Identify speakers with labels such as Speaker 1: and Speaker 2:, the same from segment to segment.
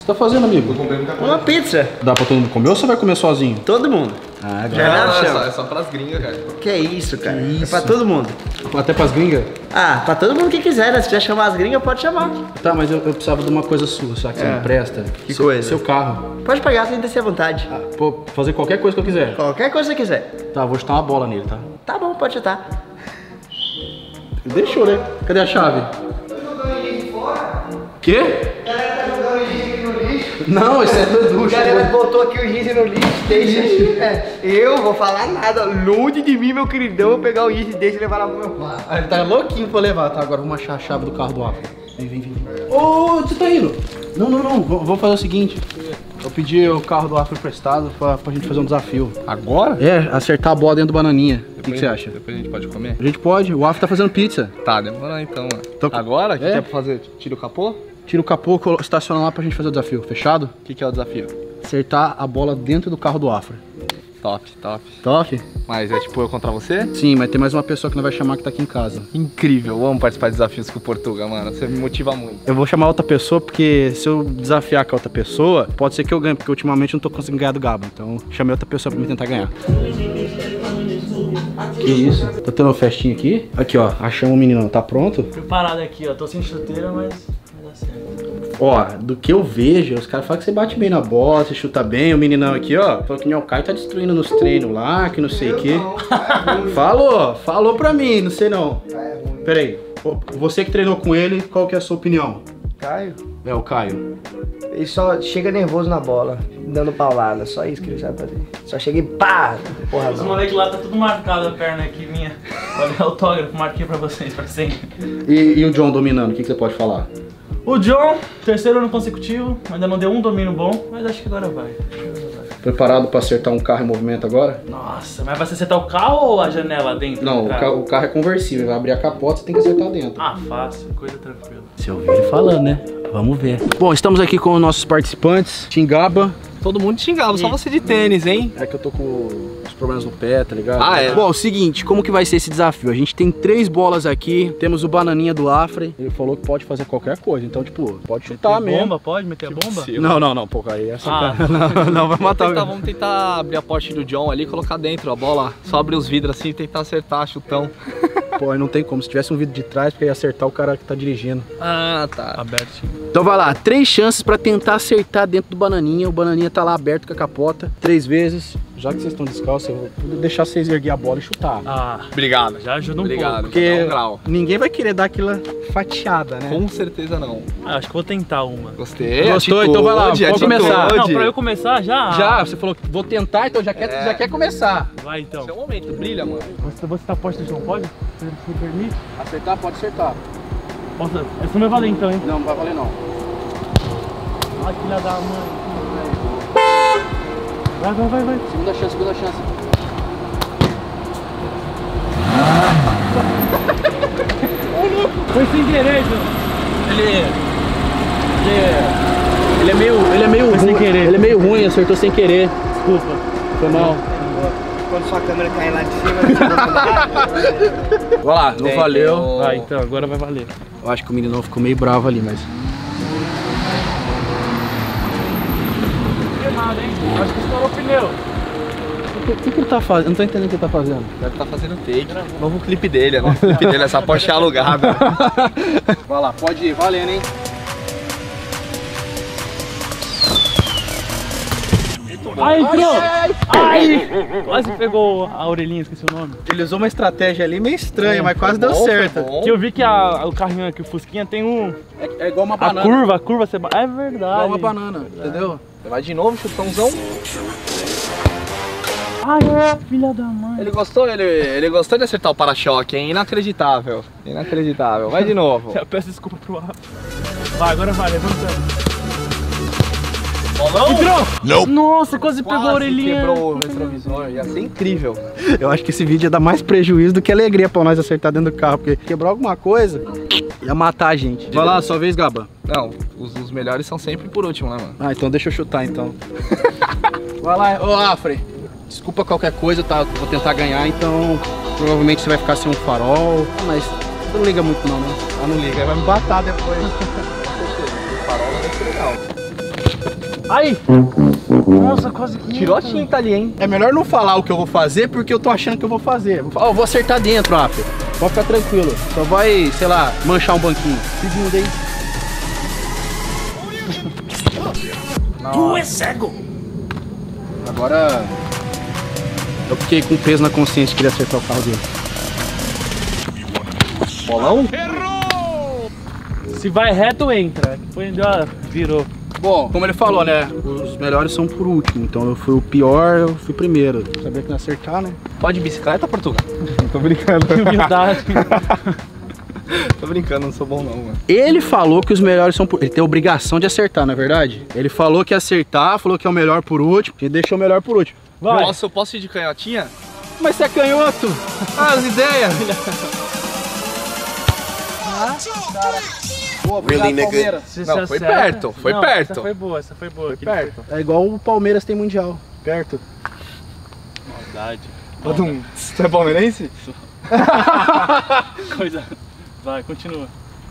Speaker 1: Você tá fazendo, amigo?
Speaker 2: Tô comprando
Speaker 3: Uma pizza.
Speaker 1: Dá pra todo mundo comer ou você vai comer sozinho?
Speaker 3: Todo mundo.
Speaker 1: Ah,
Speaker 3: Já
Speaker 2: é só pras gringas, cara.
Speaker 3: Que isso, cara.
Speaker 1: Que isso?
Speaker 3: É pra todo mundo.
Speaker 1: Até pras gringas?
Speaker 3: Ah, pra todo mundo que quiser, né? Se quiser chamar as gringas, pode chamar.
Speaker 1: Tá, mas eu precisava de uma coisa sua, será que você me presta?
Speaker 3: Que coisa?
Speaker 1: Seu carro.
Speaker 3: Pode pagar sem descer à vontade.
Speaker 1: Ah, pô, fazer qualquer coisa que eu quiser.
Speaker 3: Qualquer coisa que você quiser.
Speaker 1: Tá, vou chutar uma bola nele, tá?
Speaker 3: Tá bom, pode chutar.
Speaker 1: Deixou, né? Cadê a chave? Quê? Não, esse é do
Speaker 3: O
Speaker 1: Edu.
Speaker 3: cara botou aqui o giz no lixo, deixa aí. Eu vou falar nada. Longe de mim, meu queridão, eu pegar o giz e deixa levar lá pro meu quarto.
Speaker 1: Ah, ele tá louquinho pra levar, tá? Agora vamos achar a chave do carro do Afro. Vem. Ô, você tá indo? Não. Vamos fazer o seguinte. Eu pedi o carro do Afro emprestado pra gente fazer um desafio.
Speaker 2: Agora?
Speaker 1: É, acertar a bola dentro do bananinha. O que você acha?
Speaker 2: Depois a gente pode comer?
Speaker 1: A gente pode, o Afro tá fazendo pizza.
Speaker 2: Tá, demorou então, mano.
Speaker 1: Então,
Speaker 2: Agora? O que
Speaker 1: é?
Speaker 2: é pra fazer? Tira o capô?
Speaker 1: Tira o capô, estaciona lá pra gente fazer o desafio, fechado?
Speaker 2: O que é o desafio?
Speaker 1: Acertar a bola dentro do carro do Afro.
Speaker 2: Top.
Speaker 1: Top?
Speaker 2: Mas é tipo eu contra você?
Speaker 1: Sim, mas tem mais uma pessoa que não vai chamar que tá aqui em casa.
Speaker 2: Incrível, eu amo participar de desafios com o Portuga, mano. Você me motiva muito.
Speaker 1: Eu vou chamar outra pessoa porque se eu desafiar com a outra pessoa, pode ser que eu ganhe, porque ultimamente eu não tô conseguindo ganhar do Gabo. Então chamei outra pessoa pra me tentar ganhar. Que isso? Tá tendo uma festinha aqui? Aqui, ó, achamos o meninão, tá pronto?
Speaker 4: Preparado aqui, ó. Tô sem chuteira, mas vai dar certo.
Speaker 1: Ó, do que eu vejo, os caras falam que você bate bem na bola, você chuta bem. O meninão aqui, ó, falou que o Caio tá destruindo nos treinos lá, que não sei o que. Falou pra mim, não sei não. Pera aí, você que treinou com ele, qual que é a sua opinião?
Speaker 3: Caio,
Speaker 1: É, o Caio.
Speaker 3: ele só chega nervoso na bola, dando paulada. Só isso que ele sabe fazer. Só chega e pá! Porra,
Speaker 4: Os
Speaker 3: não.
Speaker 4: moleques lá tá tudo marcado a perna aqui minha. Olha o autógrafo, marquei pra vocês, pra sempre.
Speaker 1: E o John dominando, o que você pode falar?
Speaker 4: O John, terceiro ano consecutivo, ainda não deu um domínio bom, mas acho que agora vai.
Speaker 1: Preparado pra acertar um carro em movimento agora?
Speaker 4: Nossa, mas vai acertar o carro ou a janela dentro?
Speaker 1: Não, o carro é conversível, vai abrir a capota, você tem que acertar dentro.
Speaker 4: Ah, fácil, coisa tranquila.
Speaker 1: Você ouviu ele falando, né? Vamos ver. Bom, estamos aqui com os nossos participantes. Tingaba.
Speaker 2: Todo mundo xingava, só você de tênis, hein?
Speaker 1: É que eu tô com os problemas no pé, tá ligado?
Speaker 2: Ah, é?
Speaker 1: Bom, o seguinte, como que vai ser esse desafio? A gente tem 3 bolas aqui, temos o Bananinha do Afre. Ele falou que pode fazer qualquer coisa, então, tipo, pode chutar
Speaker 4: Meter
Speaker 1: mesmo.
Speaker 4: bomba, pode meter a bomba?
Speaker 1: Não, pô, aí essa
Speaker 4: Ah.
Speaker 1: não, vai matar.
Speaker 2: Vamos tentar abrir a porta do John ali e colocar dentro a bola. Só abrir os vidros assim e tentar acertar, chutão.
Speaker 1: Pô, aí não tem como. Se tivesse um vidro de trás, porque ia acertar o cara que tá dirigindo.
Speaker 2: Ah, tá.
Speaker 4: Abertinho.
Speaker 1: Então vai lá, 3 chances pra tentar acertar dentro do Bananinha. O Bananinha tá lá aberto com a capota 3 vezes. Já que vocês estão descalços, eu vou deixar vocês erguer a bola e chutar.
Speaker 4: Ah,
Speaker 2: Obrigado.
Speaker 4: já ajuda um
Speaker 2: Obrigado.
Speaker 4: pouco.
Speaker 1: Porque
Speaker 2: Dá um grau.
Speaker 1: ninguém vai querer dar aquela fatiada, né?
Speaker 2: Com certeza não.
Speaker 4: Ah, acho que vou tentar uma.
Speaker 2: Gostei.
Speaker 1: Gostou? Então vai lá, pode começar.
Speaker 4: Não, pra eu começar já?
Speaker 1: Já, você falou que vou tentar, então já quer começar.
Speaker 4: Vai então.
Speaker 2: Seu momento, brilha, mano.
Speaker 4: Você tá a porta do João, pode? Se me permite?
Speaker 1: Acertar, pode acertar.
Speaker 4: Posso? Essa não vai valer então, hein?
Speaker 1: Não vai valer não.
Speaker 4: Ai, filha da mãe. Vai.
Speaker 1: Segunda chance.
Speaker 4: Foi sem querer, João.
Speaker 1: Ele é meio
Speaker 4: Foi
Speaker 1: ruim.
Speaker 4: sem querer.
Speaker 1: Ele é meio ruim, acertou sem querer.
Speaker 4: Desculpa.
Speaker 1: Foi mal.
Speaker 3: Quando sua câmera cair lá de cima,
Speaker 1: Vai lá, não valeu.
Speaker 4: Vai, então, agora vai valer.
Speaker 1: Eu acho que o menino ficou meio bravo ali, mas...
Speaker 4: Não tem nada, hein? Acho que estourou o pneu.
Speaker 1: O que ele tá fazendo? Eu não tô entendendo o que ele tá fazendo.
Speaker 2: Deve estar fazendo take. Novo clipe dele, né? O clipe dele, essa Porsche alugada.
Speaker 1: Vai lá, pode ir, valendo, hein?
Speaker 4: Ai, entrou! Ai! Quase pegou a orelhinha, esqueci o nome.
Speaker 1: Ele usou uma estratégia ali meio estranha, mas quase deu certo.
Speaker 4: Que eu vi que o carrinho aqui, o Fusquinha, tem um...
Speaker 1: É igual uma
Speaker 4: A
Speaker 1: banana.
Speaker 4: curva, você... É verdade.
Speaker 1: Igual uma banana, entendeu?
Speaker 2: Vai de novo, chutãozão.
Speaker 4: Ai, filha da mãe.
Speaker 2: Ele gostou de acertar o para-choque, hein? Inacreditável. Inacreditável. Vai de novo.
Speaker 4: Eu peço desculpa pro Rafa. Vai, agora vai, levantando.
Speaker 2: Bolão?
Speaker 4: Entrou! Nossa, quase pegou a orelhinha.
Speaker 2: Quebrou o retrovisor. Ia ser incrível.
Speaker 1: Eu acho que esse vídeo ia dar mais prejuízo do que alegria pra nós acertar dentro do carro, porque quebrar alguma coisa ia matar a gente. Vai lá, sua vez, Gaba.
Speaker 2: Não, os melhores são sempre por último, né, mano?
Speaker 1: Ah, então deixa eu chutar, então. Vai lá, ô Afre. Desculpa qualquer coisa, tá? Vou tentar ganhar, então provavelmente você vai ficar sem um farol. Ah, mas você não liga muito não, né? Ah, não liga, vai me batar depois.
Speaker 2: O farol vai ser legal.
Speaker 4: Ai! Nossa, quase que...
Speaker 2: Tirou a tinta ali, hein?
Speaker 1: É melhor não falar o que eu vou fazer, porque eu tô achando que eu vou fazer. Ó, eu vou acertar dentro, Rafa. Pode ficar tranquilo. Só vai, sei lá, manchar um banquinho. Segundo, hein?
Speaker 4: Tu é cego!
Speaker 1: Agora... eu fiquei com peso na consciência de querer acertar o carro dele.
Speaker 2: Bolão?
Speaker 4: Se vai reto, entra. Foi, virou.
Speaker 1: Bom, como ele falou, né? Os melhores são por último. Então eu fui o pior, eu fui primeiro. Sabia que não ia acertar, né?
Speaker 2: Pode bicicleta, Portugal?
Speaker 1: Tô brincando.
Speaker 4: Humildade.
Speaker 2: Tô brincando, não sou bom não, mano.
Speaker 1: Ele falou que os melhores são por... ele tem a obrigação de acertar, não é verdade? Ele falou que ia acertar, falou que é o melhor por último e deixou o melhor por último.
Speaker 4: Vai.
Speaker 2: Eu posso ir de canhotinha?
Speaker 1: Mas você é canhoto!
Speaker 2: As ideias!
Speaker 1: Boa, obrigado, Palmeiras.
Speaker 2: Não, foi perto, foi
Speaker 4: Não,
Speaker 2: perto.
Speaker 4: Essa foi boa, essa foi boa.
Speaker 1: Foi perto. É igual o Palmeiras tem mundial. Perto.
Speaker 4: Maldade.
Speaker 2: Você é palmeirense?
Speaker 4: Coisa. Vai, continua.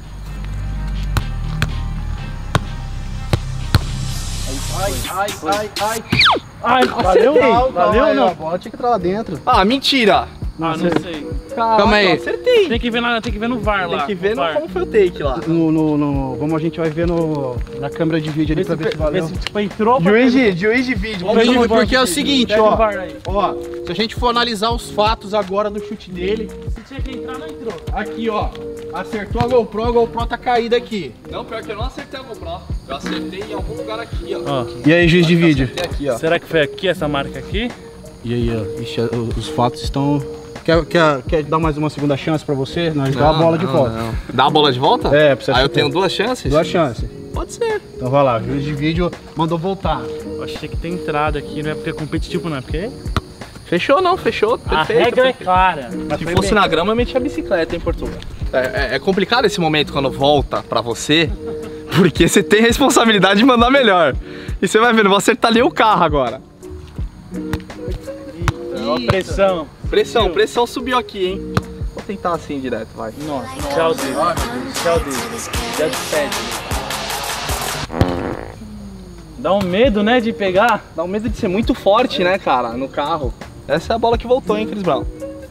Speaker 4: Ai, valeu, valeu ou não?
Speaker 1: A bola tinha que entrar lá dentro.
Speaker 2: Ah, mentira!
Speaker 4: Ah, não sei.
Speaker 1: Calma aí.
Speaker 2: Acertei.
Speaker 4: Tem que ver no VAR lá.
Speaker 2: Tem que ver
Speaker 4: no VAR.
Speaker 2: como foi o take lá.
Speaker 1: Vamos, a gente vai ver na câmera de vídeo ali pra ver se valeu.
Speaker 4: Vê se tipo, entrou.
Speaker 3: Juiz de vídeo.
Speaker 1: Porque é o seguinte,
Speaker 4: Pega
Speaker 1: ó.
Speaker 4: o VAR aí.
Speaker 1: Ó, se a gente for analisar os fatos agora do chute dele,
Speaker 4: Se tinha que entrar, não entrou.
Speaker 1: aqui ó, acertou a GoPro tá caída aqui.
Speaker 2: Não, pior que eu não acertei a GoPro. Eu acertei em algum lugar aqui, ó.
Speaker 4: Ó,
Speaker 1: E aí, juiz de vídeo?
Speaker 2: Acertei aqui, ó.
Speaker 4: será que foi aqui, essa marca aqui?
Speaker 1: E aí, ó, ixi, os fatos estão... Quer dar mais uma segunda chance pra você? Nós dá a bola de volta.
Speaker 2: Não. Dá a bola de volta?
Speaker 1: É, pra você
Speaker 2: Aí eu
Speaker 1: chutar.
Speaker 2: tenho duas chances?
Speaker 1: Duas chances.
Speaker 2: Pode ser.
Speaker 1: Então vai lá, o juiz de vídeo mandou voltar.
Speaker 4: Eu achei que tem entrada aqui, não é porque é competitivo, não é porque...
Speaker 2: Fechou não, fechou.
Speaker 4: A
Speaker 2: Perfeito,
Speaker 4: regra é
Speaker 2: perfeito.
Speaker 4: clara. Mas
Speaker 2: Se
Speaker 4: foi
Speaker 2: fosse
Speaker 4: bem.
Speaker 2: na grama, eu metia a bicicleta em Portugal. É complicado esse momento quando volta pra você, porque você tem responsabilidade de mandar melhor. E você vai ver, não vou acertar nem o carro agora.
Speaker 4: Ó, pressão.
Speaker 2: Pressão subiu aqui, hein? Vou tentar assim direto, vai.
Speaker 4: Nossa, tchau dele. Tchau dele. Já despede. Dá um medo, né, de pegar.
Speaker 2: Dá um medo de ser muito forte, né, cara, no carro. Essa é a bola que voltou, hein, Chris Brown?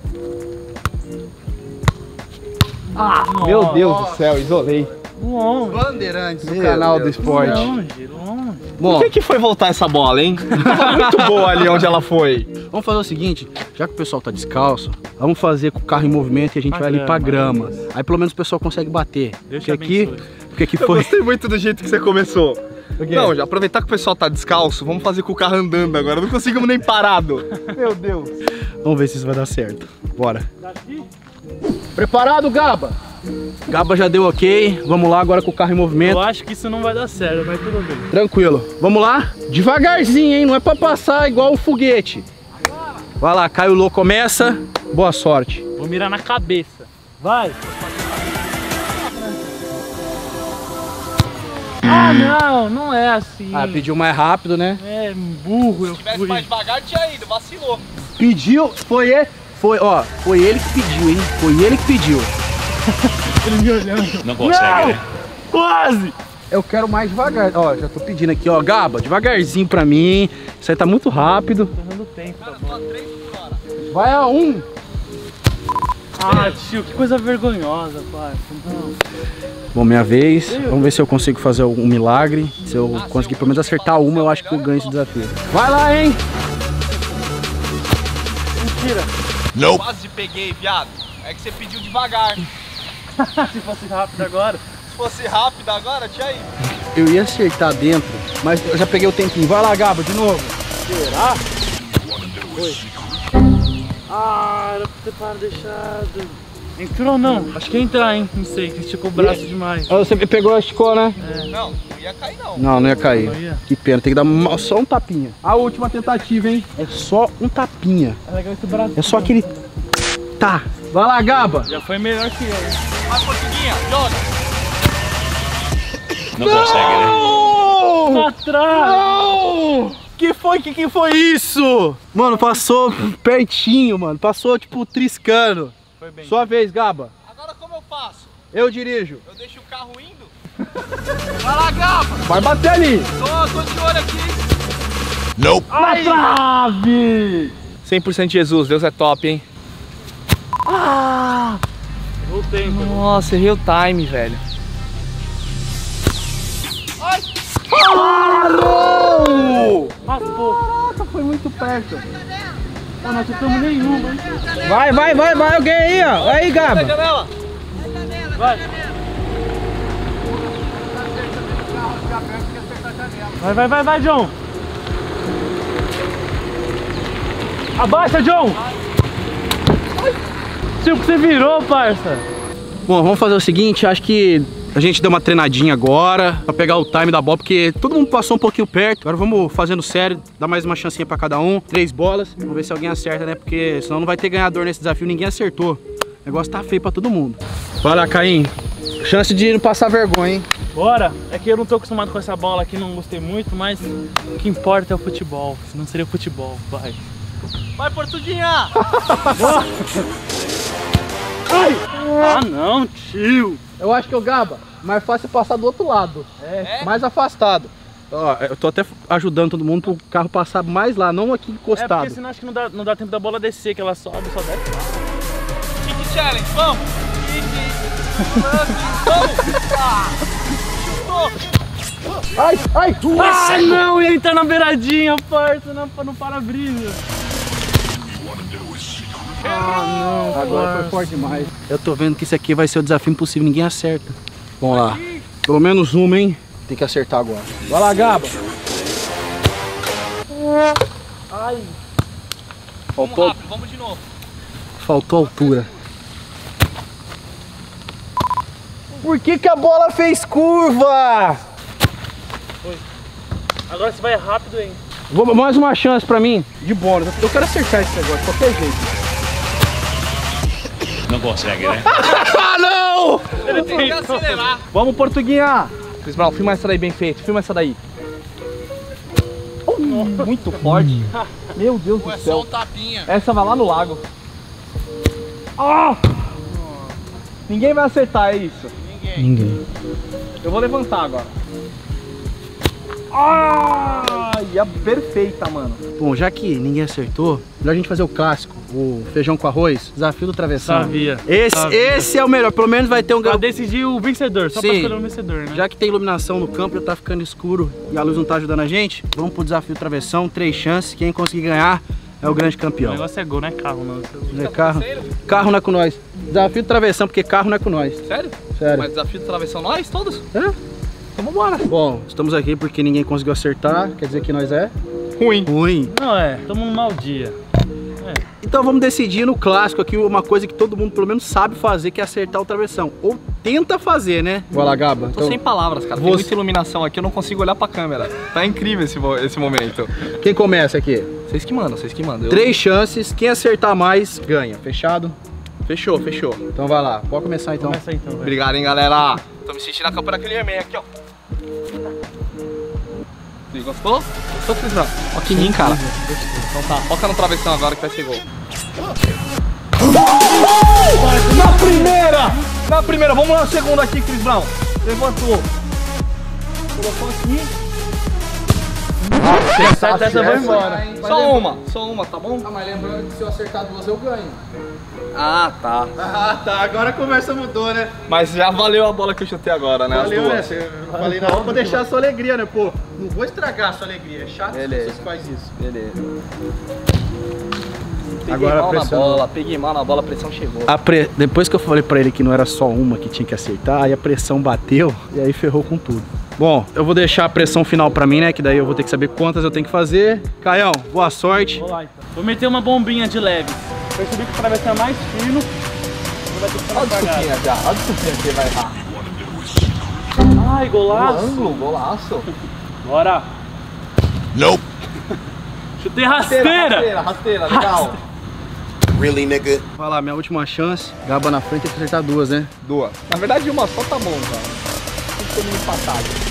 Speaker 2: Meu Deus do céu, isolei.
Speaker 4: Longe.
Speaker 1: Bandeirantes, o
Speaker 2: Meu
Speaker 1: canal do
Speaker 2: Deus.
Speaker 1: esporte.
Speaker 4: Longe.
Speaker 1: Bom,
Speaker 2: Por que foi voltar essa bola, hein? Tava muito boa ali onde ela foi.
Speaker 1: vamos fazer o seguinte, já que o pessoal tá descalço, vamos fazer com o carro em movimento e a gente vai limpar a grama. Aí pelo menos o pessoal consegue bater.
Speaker 4: Deus
Speaker 1: Porque
Speaker 4: te
Speaker 1: aqui,
Speaker 4: abençoe.
Speaker 1: porque aqui
Speaker 2: Eu
Speaker 1: foi...
Speaker 2: gostei muito do jeito que você começou.
Speaker 1: quê?
Speaker 2: Não, já aproveitar que o pessoal tá descalço, vamos fazer com o carro andando agora. Não conseguimos nem parado. Meu Deus.
Speaker 1: Vamos ver se isso vai dar certo. Bora.
Speaker 4: Daqui?
Speaker 1: Preparado, Gaba? Gaba já deu ok. Vamos lá agora com o carro em movimento.
Speaker 4: Eu acho que isso não vai dar certo, mas tudo bem.
Speaker 1: Tranquilo. Vamos lá? Devagarzinho, hein? Não é pra passar igual o foguete. Vai lá, Caio Lô começa. Boa sorte.
Speaker 4: Vou mirar na cabeça. Vai. Ah, não, não é assim.
Speaker 1: Ah, pediu mais rápido, né?
Speaker 4: É burro, eu fui.
Speaker 2: devagar, tinha ido, vacilou.
Speaker 1: Pediu, foi ele que pediu, hein? Foi ele que pediu.
Speaker 4: Ele me olhando.
Speaker 5: Não consegue, né?
Speaker 4: Quase!
Speaker 1: Eu quero mais devagar. Ó, já tô pedindo aqui, ó. Gaba, devagarzinho pra mim. Isso aí tá muito rápido.
Speaker 4: Tô dando tempo. Tá bom.
Speaker 1: Vai a 1.
Speaker 4: Ah, tio, que coisa vergonhosa, pai. Não.
Speaker 1: Bom, minha vez. Vamos ver se eu consigo fazer um milagre. Se eu conseguir pelo menos acertar uma, eu acho que eu ganho esse desafio. Vai lá, hein?
Speaker 4: Mentira.
Speaker 2: Quase peguei, viado. É que você pediu devagar.
Speaker 4: Se fosse rápido agora.
Speaker 2: Se fosse rápido agora, tinha ido.
Speaker 1: Eu ia acertar dentro, mas eu já peguei o tempinho. Vai lá, Gaba, de novo.
Speaker 4: Será? Foi. Ah, era pra ter parado deixado. Entrou ou não? Acho que ia entrar, hein? Não sei, que esticou o braço demais.
Speaker 1: Ah, você pegou, esticou, né?
Speaker 2: Não, não ia cair não.
Speaker 1: Não, não ia cair.
Speaker 4: Não ia.
Speaker 1: Que pena, tem que dar só um tapinha. A última tentativa, hein? É só um tapinha.
Speaker 4: É legal esse braço.
Speaker 1: É só aquele... Tá. Vai lá, Gaba.
Speaker 4: Já foi melhor que eu.
Speaker 2: Vai, Portuguinha, joga.
Speaker 5: Não consegue, né?
Speaker 4: Pra trás!
Speaker 1: Não! Que foi isso? Mano, passou pertinho, mano. Passou, tipo, triscando.
Speaker 4: Foi bem.
Speaker 1: Sua vez, Gaba.
Speaker 2: Agora como eu faço?
Speaker 1: Eu dirijo.
Speaker 2: Eu deixo o carro indo? Vai lá, Gaba.
Speaker 1: Vai bater ali.
Speaker 2: Tô de olho aqui.
Speaker 5: Nope.
Speaker 2: Na trave. 100% Jesus, Deus é top, hein?
Speaker 4: Ah! Errou o tempo.
Speaker 2: Nossa, errei o time, velho. Ai!
Speaker 1: Ah, não!
Speaker 4: Raspou.
Speaker 1: Caraca, foi muito perto.
Speaker 4: Ah, nós não temos nenhuma, hein?
Speaker 1: Vai, alguém aí, ó. Aí, Gaba.
Speaker 2: Janela.
Speaker 4: Vai. Vai, John. Abaixa, John. Tipo que você virou, parça.
Speaker 1: Bom, vamos fazer o seguinte, acho que a gente deu uma treinadinha agora pra pegar o time da bola, porque todo mundo passou um pouquinho perto. Agora vamos fazendo sério, dar mais uma chancinha pra cada um. 3 bolas, vamos ver se alguém acerta, né? Porque senão não vai ter ganhador nesse desafio, ninguém acertou. O negócio tá feio pra todo mundo. Vai lá, Caim. Chance de não passar vergonha, hein?
Speaker 4: Bora. É que eu não tô acostumado com essa bola aqui, não gostei muito, mas o que importa é o futebol. Senão seria futebol, vai.
Speaker 2: Vai, Portuguinha.
Speaker 1: Ai!
Speaker 4: Ah, não, tio.
Speaker 1: Eu acho que o Gaba, mais fácil passar do outro lado. Mais afastado. Ó, eu tô até ajudando todo mundo pro carro passar mais lá, não aqui
Speaker 4: É
Speaker 1: encostado.
Speaker 4: porque senão acho que não dá tempo da bola descer, que ela sobe, só desce.
Speaker 2: Kick challenge, vamos.
Speaker 1: Ai!
Speaker 4: Ah, não, ia entrar na beiradinha, parça, no para-brisa. Ah, não,
Speaker 1: Agora foi forte demais. Eu tô vendo que isso aqui vai ser o desafio impossível, ninguém acerta. Vamos lá. Pelo menos uma, hein? Tem que acertar agora. Vai lá, Gaba.
Speaker 4: Ai.
Speaker 1: Faltou,
Speaker 2: Rápido, vamos de novo.
Speaker 1: faltou altura. Por que a bola fez curva?
Speaker 4: Agora você vai rápido, hein?
Speaker 1: Vou, mais uma chance pra mim. De bônus. Eu quero acertar esse negócio, de qualquer jeito.
Speaker 5: Não consegue, né?
Speaker 1: Ah, não!
Speaker 2: Ele tem que acelerar.
Speaker 1: Vamos, Portuguinha.
Speaker 2: Chris Brown, filma essa daí bem feito. Filma essa daí. Muito forte. Meu Deus do
Speaker 5: É só
Speaker 2: céu.
Speaker 5: um tapinha.
Speaker 2: Essa vai lá no lago. Ah! Ninguém vai acertar, é isso.
Speaker 1: Ninguém.
Speaker 2: Eu vou levantar agora. Ah! Ia perfeita, mano.
Speaker 1: Bom, já que ninguém acertou, melhor a gente fazer o clássico, o feijão com arroz, desafio do travessão.
Speaker 4: Sabia.
Speaker 1: Esse é o melhor, pelo menos vai ter um
Speaker 4: Pra
Speaker 1: ganhador.
Speaker 4: decidir o vencedor, só pra
Speaker 1: Sim.
Speaker 4: escolher o vencedor, né?
Speaker 1: Já que tem iluminação no campo, já tá ficando escuro e a luz não tá ajudando a gente, vamos pro desafio do travessão, 3 chances, quem conseguir ganhar é o grande
Speaker 4: O
Speaker 1: campeão.
Speaker 4: negócio é gol, não é carro, não.
Speaker 1: Não é carro? Carro não é com nós. Desafio do travessão, porque carro não é com nós.
Speaker 2: Sério?
Speaker 1: Sério.
Speaker 2: Mas desafio do travessão nós, todos?
Speaker 1: É?
Speaker 2: Então vambora.
Speaker 1: Bom, estamos aqui porque ninguém conseguiu acertar, quer dizer que nós é
Speaker 2: Ruim.
Speaker 1: ruim.
Speaker 4: Não é, tamo num mau dia.
Speaker 1: Então vamos decidir no clássico aqui uma coisa que todo mundo pelo menos sabe fazer, que é acertar o travessão. Ou tenta fazer, né? Vai lá, Gaba.
Speaker 2: Tô sem palavras, cara. Tem
Speaker 1: Você-
Speaker 2: muita iluminação aqui, eu não consigo olhar pra câmera. Tá incrível esse momento.
Speaker 1: Quem começa aqui?
Speaker 2: Vocês que mandam, vocês que mandam.
Speaker 1: 3 chances, quem acertar mais ganha. Fechado?
Speaker 2: Fechou, fechou.
Speaker 1: Então vai lá, pode começar então.
Speaker 4: Começa aí então, velho.
Speaker 2: Obrigado, hein, galera. Tô me sentindo na campo daquele He-Man aqui, ó. Você gostou? Gostou, Cris Brown? Ó que ninho, cara. Então tá, foca no travessão agora que vai ser gol. Na primeira! Na primeira, vamos na segunda aqui, Cris Brown. Levantou. Colocou aqui.
Speaker 4: Acerta essa, eu vou embora.
Speaker 2: Só uma, tá bom?
Speaker 1: Ah, mas lembrando que se eu acertar 2 eu ganho.
Speaker 2: Ah, tá.
Speaker 1: Ah, tá. Agora a conversa mudou, né?
Speaker 2: Mas já valeu a bola que eu chutei agora, né?
Speaker 1: Valeu,
Speaker 2: as duas.
Speaker 1: né? Eu falei nada pra deixar a sua alegria, né? Pô, não vou estragar a sua alegria. É chato
Speaker 2: Beleza.
Speaker 1: se você faz isso.
Speaker 2: Beleza. Peguei
Speaker 1: Agora a
Speaker 2: mal na
Speaker 1: pressão.
Speaker 2: bola, peguei mal na bola, a pressão chegou.
Speaker 1: Depois que eu falei pra ele que não era só uma que tinha que acertar, aí a pressão bateu e aí ferrou com tudo. Bom, eu vou deixar a pressão final pra mim, né? Que daí eu vou ter que saber quantas eu tenho que fazer. Caião, boa sorte.
Speaker 4: Vou lá então. Vou meter uma bombinha de leve. Percebi que o travessão é mais fino. Não vai ter que ficar
Speaker 2: Olha a
Speaker 4: apagado.
Speaker 2: desculpinha já, olha a desculpinha que ele vai errar.
Speaker 4: Ai, golaço.
Speaker 2: Ângulo, golaço.
Speaker 4: Bora.
Speaker 5: Nope.
Speaker 4: Chutei rasteira.
Speaker 2: Rasteira, legal.
Speaker 5: Really, nigga?
Speaker 1: Vai lá, minha última chance. Gaba na frente, tem que acertar 2, né?
Speaker 2: Duas. Na verdade, uma só tá bom, cara. Tem que ter uma empatada.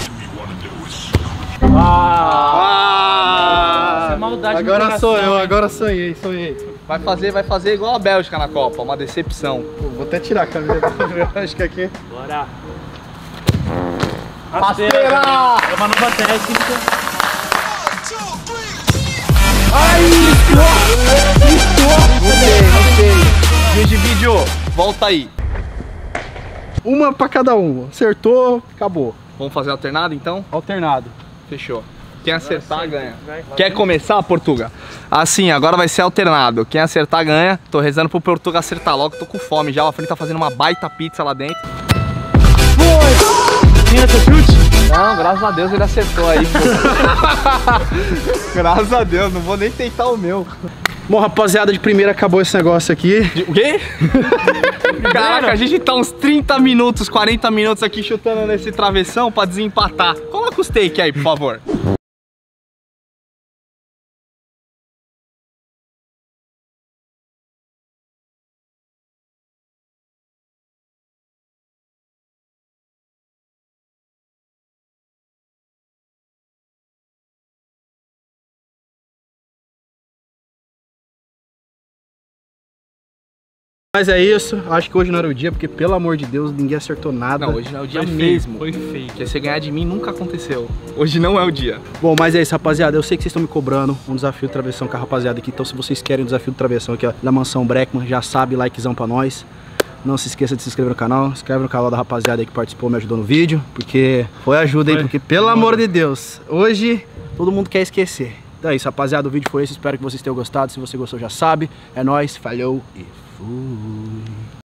Speaker 4: Isso é maldade no
Speaker 1: Agora
Speaker 4: coração,
Speaker 1: sou eu,
Speaker 4: hein?
Speaker 1: agora sonhei.
Speaker 2: Vai fazer igual a Bélgica na Copa, uma decepção.
Speaker 1: Pô, vou até tirar a câmera. Acho que aqui.
Speaker 4: Bora. Rasteira! É uma nova técnica.
Speaker 2: Gostei. De vídeo, volta aí.
Speaker 1: Uma pra cada um. Acertou, acabou.
Speaker 2: Vamos fazer alternado então?
Speaker 1: Alternado.
Speaker 2: Fechou. Quem acertar ganha. Quer começar, Portuga? Assim, agora vai ser alternado. Quem acertar ganha. Tô rezando pro Portuga acertar logo, tô com fome já. O Afrin tá fazendo uma baita pizza lá dentro.
Speaker 4: Tinha esse chute?
Speaker 2: Não, graças a Deus ele acertou aí, pô. Graças a Deus, não vou nem tentar o meu.
Speaker 1: Bom, rapaziada, de primeira acabou esse negócio aqui.
Speaker 2: O quê? Caraca, a gente tá uns 30 minutos, 40 minutos aqui chutando nesse travessão pra desempatar. Coloca os take aí, por favor.
Speaker 1: Mas é isso, acho que hoje não era o dia, porque pelo amor de Deus, ninguém acertou nada.
Speaker 2: Não, hoje não é o dia
Speaker 4: Foi
Speaker 2: mesmo.
Speaker 4: Foi feio.
Speaker 2: Porque você ganhar de mim nunca aconteceu. Hoje não é o dia.
Speaker 1: Bom, mas é isso, rapaziada, eu sei que vocês estão me cobrando um desafio do travessão com a rapaziada aqui, então se vocês querem o desafio do travessão aqui, ó, da Mansão Breckman, já sabe, likezão pra nós. Não se esqueça de se inscrever no canal, se inscreve no canal da rapaziada aí que participou, me ajudou no vídeo, porque foi ajuda, hein, porque pelo amor de Deus, hoje todo mundo quer esquecer. Então é isso, rapaziada, o vídeo foi esse, espero que vocês tenham gostado, se você gostou já sabe, é nóis, falhou e fui.